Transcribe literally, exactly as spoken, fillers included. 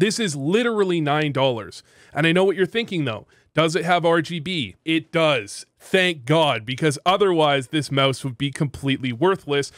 This is literally nine dollars. And I know what you're thinking though. Does it have R G B? It does. Thank God, because otherwise this mouse would be completely worthless